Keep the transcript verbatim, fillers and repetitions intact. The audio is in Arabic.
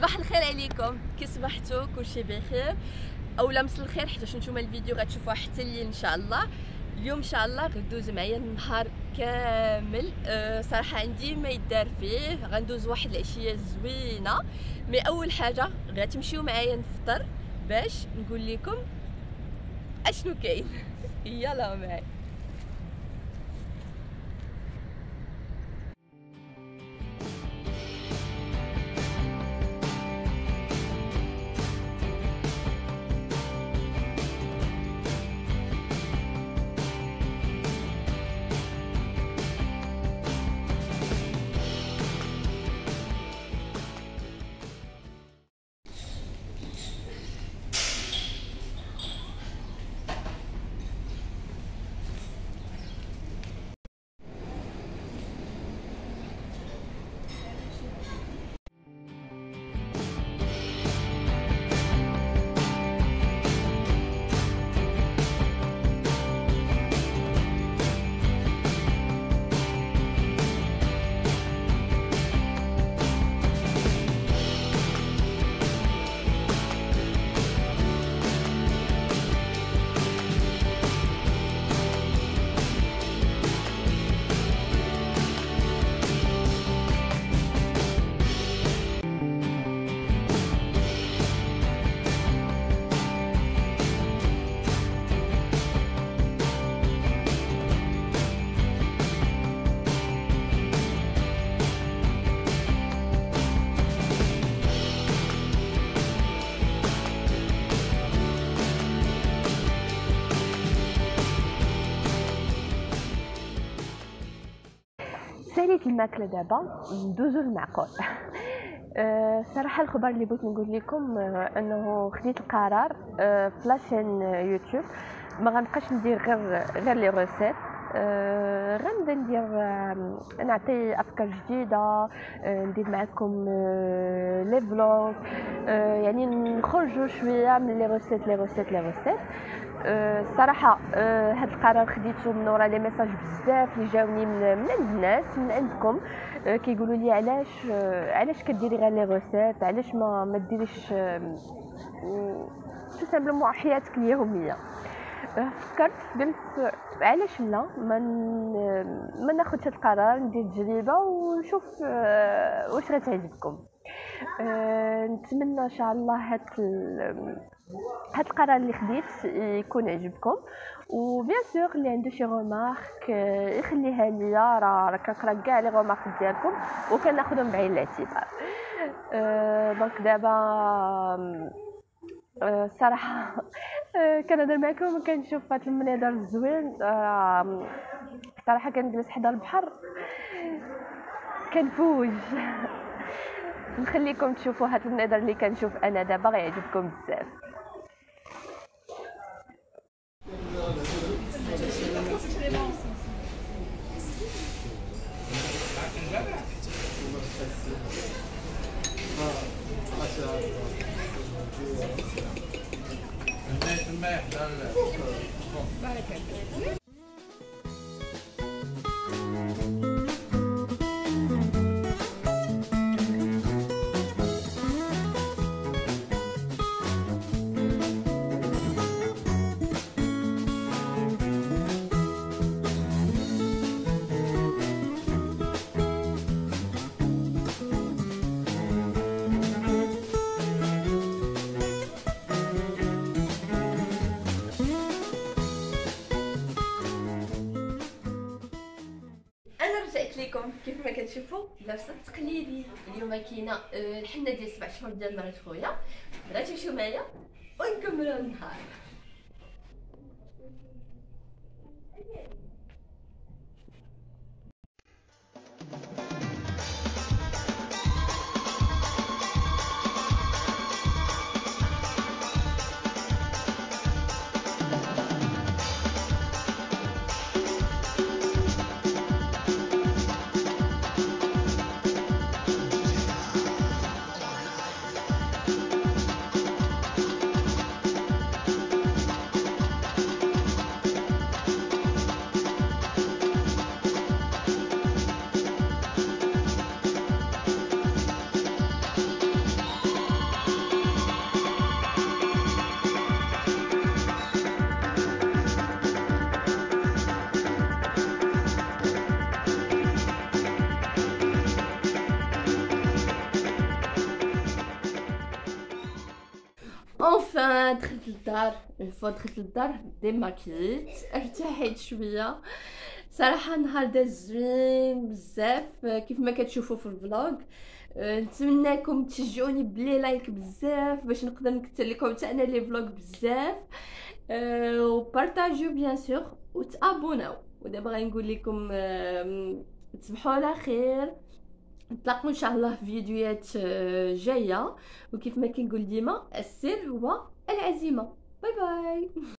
صباح الخير عليكم، كي صبحتوا كلشي بخير اولا مسا الخير حيت نتوما الفيديو غتشوفوها حتى الليل ان شاء الله. اليوم ان شاء الله غندوز معايا النهار كامل. أه صراحه عندي ما يدار فيه، غندوز واحد العشيه زوينه. مي اول حاجه غتمشيو معايا نفطر باش نقول لكم اشنو كاين. يلا معايا. ساليت الماكله دابا ندوزو للمعقول. أه صراحه الخبر اللي بغيت نقول لكم أه انه خديت القرار أه في لاشين يوتيوب ما غنبقاش ندير غير غير لي روسيت. أه غنبدا ندير أه نعطي افكار جديده، أه ندير معكم أه لي فلوغ، أه يعني نخرجوا شويه من لي روسيت لي روسيت لي روسيت. الصراحه أه هذا القرار خديته من ورا لي ميساج بزاف اللي جاوني من من عند الناس من عندكم. أه كيقولوا لي علاش أه علاش كديري غير لي روسيت، علاش ما ما ديريش أه تو سامبلومون حياتك اليوميه. أه فكرت قلت علاش لا ما ما ناخذش هذا القرار، ندير تجربه ونشوف أه واش غتعجبكم. أه نتمنى ان شاء الله هاد هاد القرار اللي خديت يكون عجبكم، وبيان سور اللي عنده شي رومارك يخليها ليا، راه راه كنقرا كاع لي رومارك ديالكم وكناخذهم بعين الاعتبار. أه دونك دابا الصراحه أه كنهضر معكم وكنشوف هاد المنظر الزوين. أه صراحه كنجلس حدا البحر كنفوج. نخليكم تشوفوا هاد المنظر اللي كنشوف انا دابا، غيعجبكم بزاف. لكم كيف ما كتشوفوا لابسه تقليدي. اليوم كاينه الحنه ديال سبع شهور ديال مرات خويا. غتمشيو معايا ونكملوا النهار. اونفان دخلت للدار. فوا دخلت للدار ديماكيت ارتحيت شويه صراحه. نهار داز زوين بزاف كيف ما كتشوفوا في الفلوغ. أه، نتمنىكم تشجعوني بلي لايك بزاف باش نقدر نكثر لكم حتى انا لي فلوغ بزاف. أه، وبارطاجيو بيان سور وتابوناو. ودابا غنقول لكم أه، تصبحوا على خير. نتلاقوا ان شاء الله في فيديوهات أه، جايه. وكيف ما كنقول ديما السر هو العزيمه. باي باي.